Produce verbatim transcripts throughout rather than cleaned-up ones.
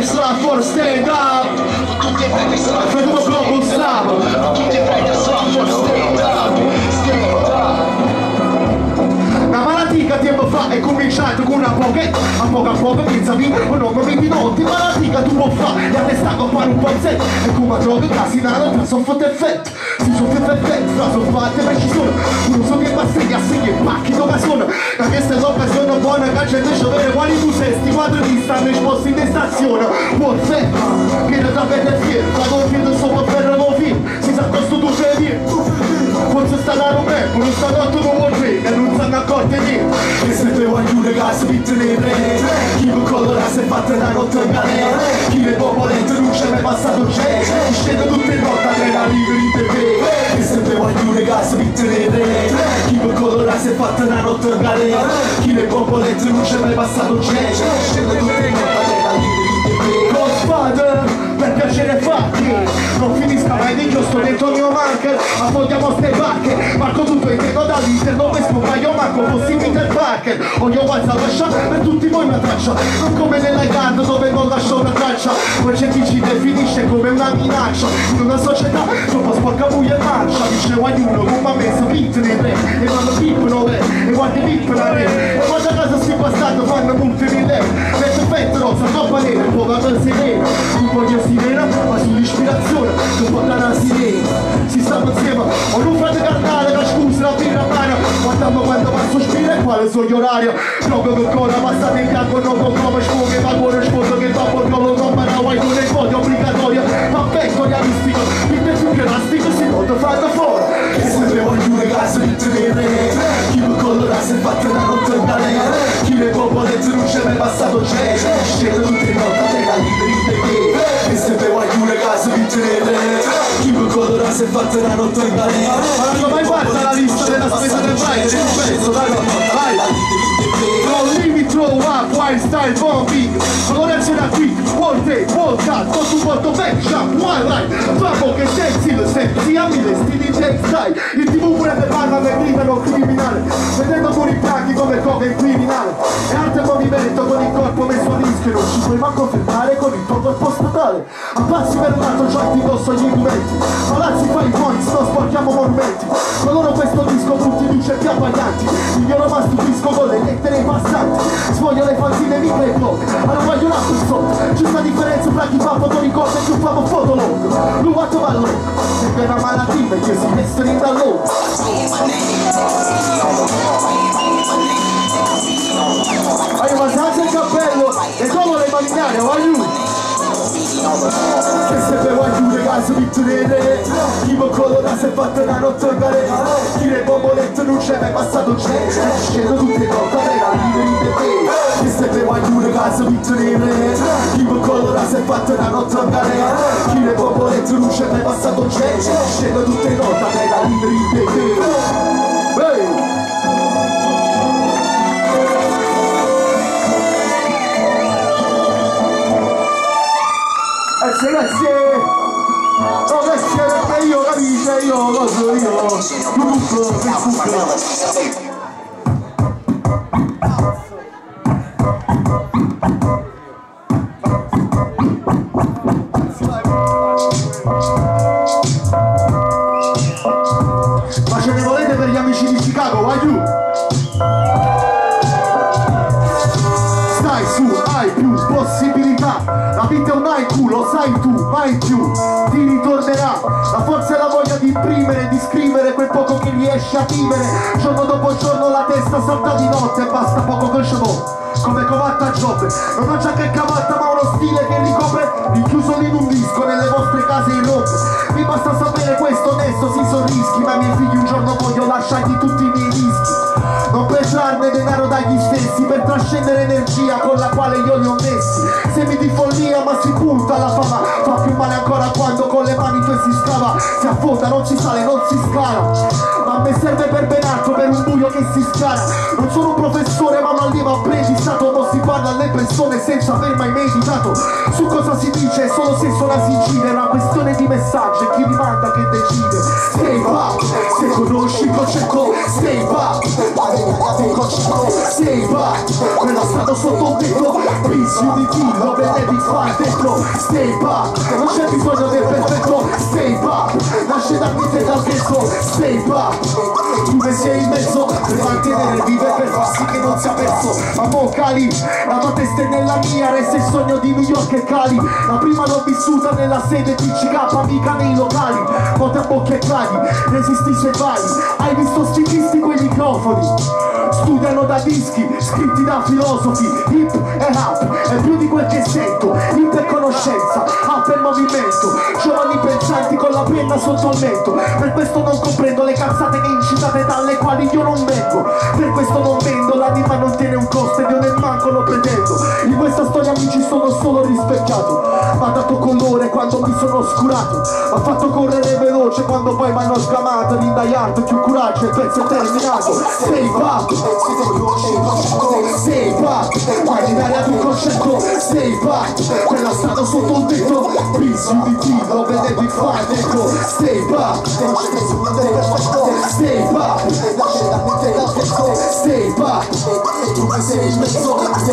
slap for stand up. Freddo Globo slap. La malatica tempo fa è cominciato con una pochetta, a poco a poco pensavi o non mi vedi notti, malatica tu può fare, e a te stanno a fare un pezzetto, e come a droga casinata tra soffotto effetto, si soffotto effetto, tra soffate precisione, uno so che passegli assegni e pacchi d'occasione, da questa è l'occasione buona che c'è invece avere quali tu sei, sti quadri ti stanno esposti in destazione, buon fetta, che da pelle fiero, la tua fiero sopra ferro con film, si sa costo tu sei via. Forse sta da Roberto, non sta dato non vuol vedere, non sanno accorte di che se te vuoi giù ragazzi vitte le re, chi mi colora se fatte da notte in galera, chi le popolette non c'è mai passato c'è, scende tutte le notte a la liberi in tv, che se te vuoi giù ragazzi vitte le re, chi mi colora se fatte da notte in galera, chi le popolette non c'è mai passato c'è, scende tutte le notte a la liberi in tv. Godfather, per piacere fatti, non finisca mai di giusto dentro il mio marker, affrontiamo ste barche, marco tutto intendo dall'Inter, dove scompaio Marco, fossi Peter Parker, ogni uguale lascia per tutti voi una traccia, non come nell'High dove non lascio una traccia, poi c'è chi ci definisce come una minaccia, in una società troppo sporca buia e marcia, dice guagliuno come ha messo pit nei tre, e quando pippono le, e guardi pip la re, e quando a casa si passato fanno multe mille, metto fetto rosa, troppa nera, un po' da sirena, un po' di sirena, ma sull'ispirazione, un po' da sirena, si stanno insieme, o non fate carnale, la scusa, la birra mano, guardando quando va a sospirare, quale sono gli orari, proprio che ancora passate in bianco, non con come sfoghe, ma cuore sfondo che va por come non ma la guai con le cose obbligatorie, ma becco gli amistico, il più che elastico si nota fanno fuori, che se devo giù ragazzi di tenere, chi mi collora se fatte da notte in galera, chi le popolette non c'è mai passato c'è, scende tutte le notte a te la liberi in te, che se devo giù ragazzi di tenere, chi mi collora se fatte da notte in galera, ma non mai guarda la lista della spesa del Friday, del pezzo, dai, vai, no limit, throw up, wild style, bombing, colorazione quick, wall take, wall cut, con supporto back, shot, one line, troppo che sensi lo senti, a mille stili James Style, il tv pure te parla che gridano criminale, vedendo pure i bianchi come coca in criminale, e arte movimento con il corpo messo a rischio, non ci puoi manco fermare con il tuo corpo statale, a passi per un altro giochi indosso agli indumenti, palazzi fai points, non sporchiamo monumenti, con loro questo disco tutti luce più abbaglianti, ignoro ma stupisco con le lettere ai passanti, svoglio le fanzine mica e blog, ma non voglio una persona, c'è una differenza tra chi fa fotoricordo e chi fa fotolog, lui quanto va long, se è una malattia che si vestono in dall'og. Hai passato il cappello e come le magnare, voglio! Che se per guagliù ragazzi di tenere, chi mi colora se fatta una notte in galera, chi le bombolette non c'è mai passato c'è, scendo tutte le notte a la liberi in te, che se per guagliù ragazzi di tenere, chi mi colora se fatta una notte in galera, chi le bombolette non c'è mai passato c'è, scendo tutte le notte a la liberi in te. Hey! Grazie, grazie! Oh, grazie perché io capisco, io lo so, io tutto, tutto. Ma ce ne volete per gli amici di Chicago, vai giù! Stai su, hai più possibilità, la vita è un haiku, lo sai tu, mai più ti ritornerà, la forza e la voglia di imprimere e di scrivere quel poco che riesci a vivere, giorno dopo giorno la testa salta di notte e basta poco col chapeau, come Covatta Giobbe, non ho già che cavatta ma uno stile che ricopre, rinchiuso in un disco nelle vostre case in rotte, mi basta sapere questo onesto, sì sono rischi, ma i miei figli un giorno voglio lasciargli tutti i miei rischi, non per trarne denaro dagli stessi, per trascendere energia con la quale io li ho messi, semi di follia ma si punta alla fama, fa più male ancora quando con le mani tu si scava, si affonda, non si sale, non si scala, ma a me serve per ben altro, per un buio che si scala, non sono un professore ma un allievo apprendistato, non si parla alle persone senza aver mai meditato, su cosa si dice è solo se suona si incide, è una questione di messaggio e chi rimanda che decide, stay up, se conosci il concetto, stay up, stay up, me la strada sotto un tetto, Peace, unity, love and every file dentro. Stay back, non c'è bisogno del perfetto. Stay back, nasce da mente dal dentro. Stay back, tu che sei in mezzo per mantenere vive, per far sì che non sia perso. Ma mo cali, la tua testa è nella mia, resta il sogno di New York e Cali. La prima l'ho vissuta nella sede T C K, mica nei locali. Molte a bocche e clavi, resisti se vai. Hai visto sti cristi coi microfoni? Studiano da dischi, scritti da filosofi. Hip e rap, è più di quel che sento. Hip è conoscenza, rap è movimento. Giovani pensanti con la penna sotto il mento. Per questo non comprendo le cazzate che incitate dalle quali io non vengo. Per questo non vendo, l'anima non tiene un costo ed io nemmeno lo pretendo. In questa storia mi ci sono solo rispecchiato. M'ha dato colore quando mi sono oscurato. M'ha fatto correre veloce quando poi mi hanno sgamato. L'indaiato, più coraggio, il pezzo è terminato. Stay back, stay back, vai in aria di concetto. Stay back, quella strada sotto il tetto. Peace, unity, love and every file dentro. Stay back, stay back, stay back, tu che sei in mezzo.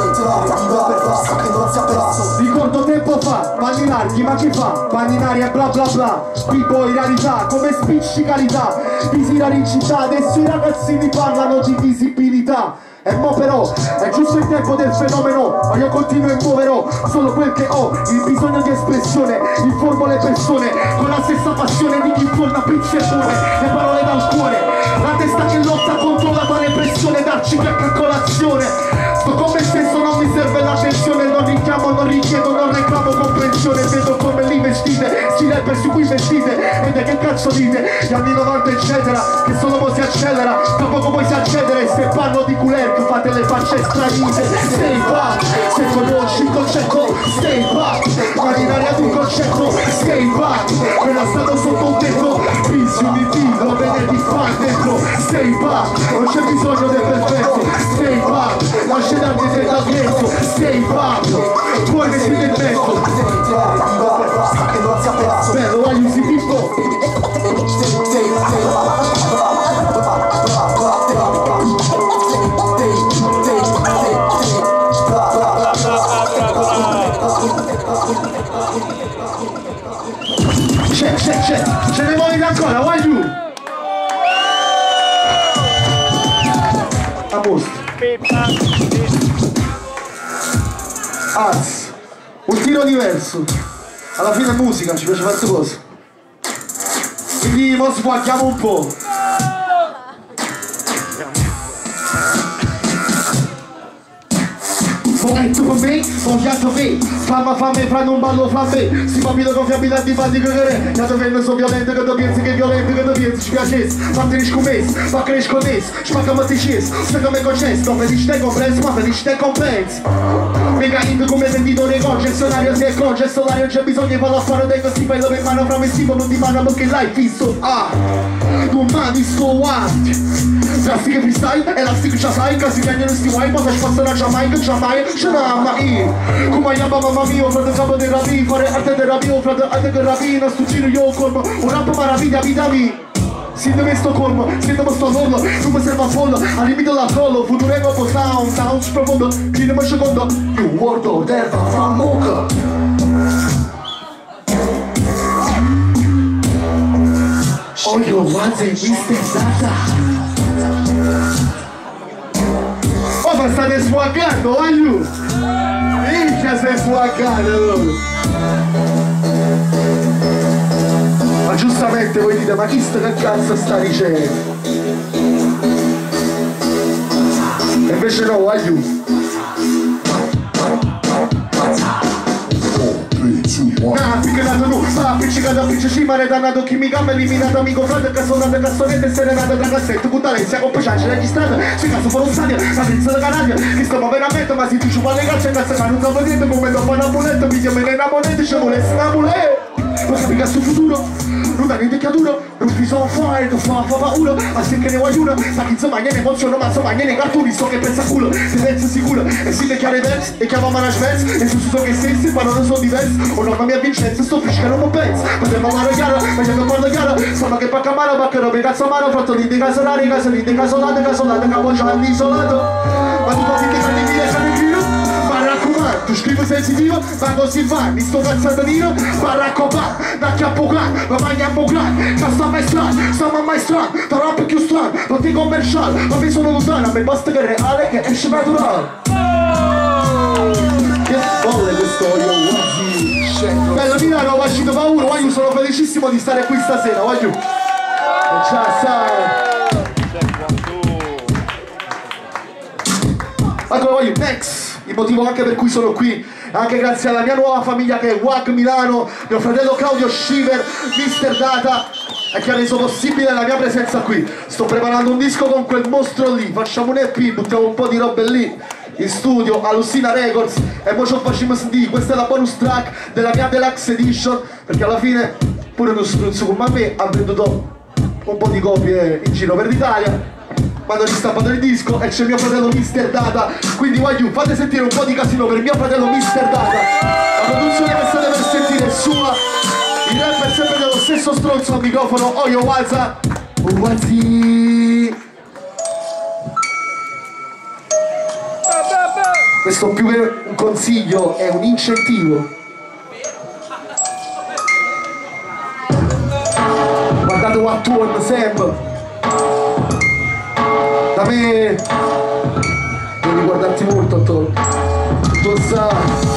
Ricordo tempo fa, panni larghi ma che fa? Panni in aria bla bla bla. Qui poi realtà, come spiccicalità. Visitare in città, adesso i ragazzini parlano di visibilità. E mo però è giusto il tempo del fenomeno, ma io continuo e muoverò solo quel che ho, il bisogno di espressione. Informo le persone con la stessa passione di chi informa pizze e buone. Le parole dal cuore, la testa che lotta contro la tua repressione. Darci qualche a colazione. Sto con me stesso, non mi serve l'attenzione. Non richiamo, non richiedo, non reclamo comprensione. Vedo come lì vestite, si rapper su cui vestite. E che cazzo dite? Gli anni novanta eccetera, che solo mo si accelera. Tra poco poi si accedere, se parlo di culer fate le facce stranite. Stay back, se conosci il concetto. Stay back, vai in aria di un concetto. Stay back, quella strada sotto un tetto. Peace, unity, lo vedete fare dentro. Stay back, non c'è bisogno del perfetto. Stay back, lascia darti te da dietro. Stay back, puoi vestire il mezzo. Bello, aiuti Pippo. C'è, c'è, c'è, ce ne vuoi ancora, vai giù! A posto. Anzi, un tiro diverso. Alla fine è musica, ci piace fare queste cose. Quindi mo sguacchiamo un po'. Momento con me, confiato me. Famma fame, fanno un ballo flamme. Si papito con fiabilità di fatti che che che venne sono violento, che tu pensi che è violento, che tu pensi ci piace. Fatti scommesso, fa cresco connesso. Spacca ma ti sceso, se come concesso. Felicità e compreso, ma felicità e compenso. Mega hit come venditore concessionario. Se è concessionario c'è bisogno di farlo a fare. Tengo sti bello per mano, fra me stipo non ti mano perché l'hai visto. Ah, domani sto avanti. Classiche freestyle, elastico già sai, casi che non sti mai, ma se spazio la Giamaica, Giamaica, ce n'ha mai. Come chiama mamma mia, frate capo di rapi, fare arte di rapi, frate arte di rapi, non sto giro io colmo, un rap maraviglia, vita mia. Si deve sto colmo, si deve sto collo, non mi serve a follo, al limite la collo, futuro e dopo sound, sound profondo, fino a secondo, you world order from Mocha. Oh, your ones and mistake oh, ma state sfuggando, vai giù! Minchia sei sfuggando! Ma giustamente voi dite, ma chi sta che cazzo sta dicendo? E invece no, vai giù! Ah, appiccato nu, ah, appiccicato a piccio cima, redannato chimica, eliminato amico, frate, cassonate, cassonette, serenate da cassetto, puttalencia, compaggiancia, registrata, se cazzo volontaria, la pizza da canaglia, che stiamo veramente, ma si dice alle cacce, cazzo che non sapevo niente, come dopo una moneta, mi chiamo una moneta, ci vuole snamule, ma capica sul futuro, non da indicaturo, non fi sono fuori, non fa fa paura, ma se che ne vuoi uno, sa che insomma niente emoziona, ma insomma niente cartoni, so che pensa culo, ti pensa sicuro, e si le chiare verse, e chiama management, e su so che stessi, ma non sono diversi, o non mia vincenza, sto fresca non mi penso, potremmo amare chiaro, ma io non parlo chiaro, sono che pacca mano, pacca robe, cazzo mano, fatto lì di casolare, casolini, di casolate, casolate, capo già all'isolato, ma tu fatti che fai di dire, fai di più, ma raccomando, tu scrivi sensitivo, ma così va, mi sto cazzando Nino, Barack Obama, da chiappo gran, ma mangiamo gran, che sta mai strano, stiamo mai strano, da rap più strano, non ti commerciale, ma mi sono lontano, a me basta che è reale, che esce naturale. Che folle questo io, quasi. Bello Milano, ho facito paura, voglio, sono felicissimo di stare qui stasera, voglio. Ciao, ciao. Allora voglio, next, il motivo anche per cui sono qui, anche grazie alla mia nuova famiglia che è W A G Milano, mio fratello Claudio Shiver, mister Data, e che ha reso possibile la mia presenza qui. Sto preparando un disco con quel mostro lì, facciamo un E P, buttiamo un po' di robe lì, in studio, Alucina Records, e poi ci facciamo sentire, questa è la bonus track della mia Deluxe Edition, perché alla fine pure uno struzzo come a me ha venduto un po' di copie in giro per l'Italia. Quando ristampato il disco e c'è mio fratello mister Data, quindi voglio, fate sentire un po' di casino per mio fratello mister Data. La produzione che state per sentire è sua, il rap è sempre dello stesso stronzo al microfono, Oyo Waza Wazi. Questo più che un consiglio è un incentivo. Guardate what tuon sempre. Da me devi guardarti molto attorno. Tu sai.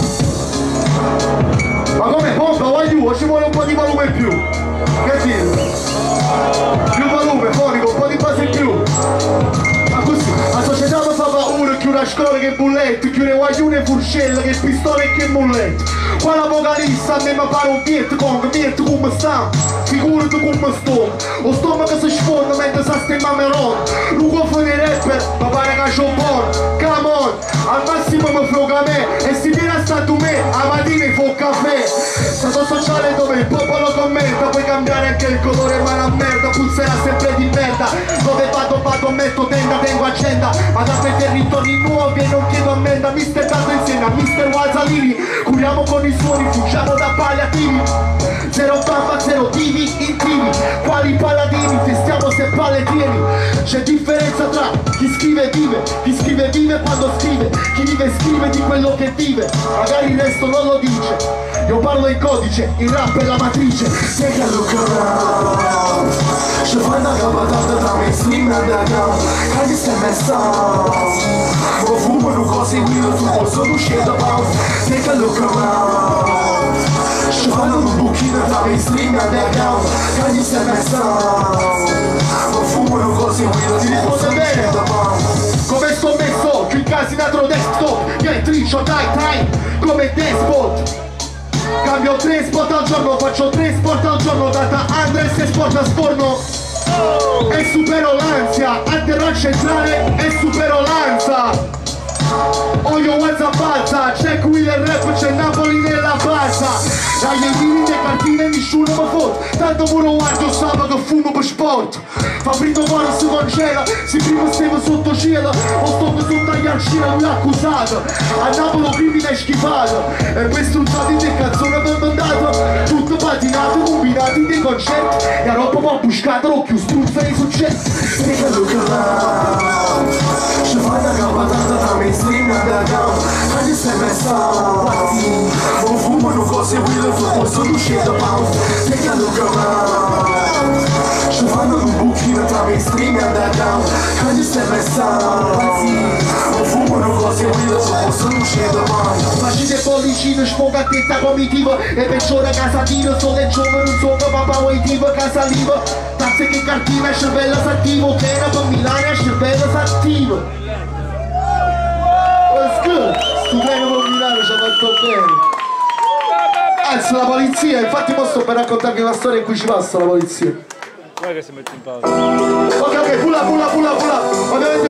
Ma come pompa, voglio, ci vuole un po' di volume in più. Che dire? Più volume, fonico, un po' di base in più. Ma così, la società mi fa paura che una scuola che bulletto, che una guaglione furcella, che pistole e che mulletto. Qua l'apocalissa a me mi pare un Vietcong, Viet come sta, figurati come sto. Lo stomaco si sfonda mentre sta stemmando ron. Lo cofano dei rapper, mi pare che c'ho un buon. Come on, al massimo mi fruga me, e si viene a stato me, a mattina fa un caffè. Stato sociale dove il popolo commenta, puoi cambiare anche il colore ma la merda, pulserà sempre di merda. Dove vado vado metto tenda, tengo agenda, ma da quei territori nuovi e non chiedo ammenda. mister Dato insieme a mister Wazalini, curiamo con i suoni, fuggiamo da palliativi. Zero bamba, zero divi, intivi, quali paladini, testiamo se palle tieni. C'è differenza tra chi scrive vive, chi scrive vive quando scrive, chi vive scrive di quello che vive, magari il resto non lo dice. Io parlo in codice, il rap è la matrice. Take a look around, ci fai una cavatata tra mainstream e underground, cagli stai messa. Lo fumano cose in guida, tu posso uscire da bounce. Take a look around, ci fanno un buchino tra mainstream e underground, cagli stai messa. Lo fumano cose in guida, tu posso uscire da bounce. Come sto messo, più incasinato desktop, che trincio dai time, come despot. Cambio tre spot al giorno, faccio tre sport al giorno, data Andres e sport a sforno. E supero l'ansia, atterrò centrale e supero l'ansia. Oyo Waza balza, c'è qui il rap, c'è Napoli nella balza. Dai ieni le cartine nessuno mi fotte, tanto pure guardo sabato che fumo per sport. Fabrizio Moro si congela, si prima stava sotto cielo, o sto per sotto agli arcina lui accusato. A Napoli crimine è schifato, e per struzzati di canzone per mandato, tutto patinato, combinati dei concetti, e a roba po' buscato, l'ho più struzza di successi. Take a look around, ci fai una cavatata tra mainstream e underground, ma ti sei messa pazzi, non fumano cose guida, tu posso uscire da bounce. Take a look around, ci fanno un buchino tra mainstream e underground, ma ti sei messa pazzi, non fumano cose guida, tu posso uscire da bounce. Facite pollicino, sfoga a testa comitiva, e peggiore casatino, solo il giovane non so che papà vuoi tipo casalivo. Tazze che cartina, il cervello s'attivo, che era per Milano, il cervello s'attivo. What's good? Sto treno per Milano ci ha fatto bene. Anzi la polizia, infatti mo sto per raccontarvi una storia in cui ci passa la polizia. Guarda che si mette in pausa. Ok ok, pulla pulla pulla pulla.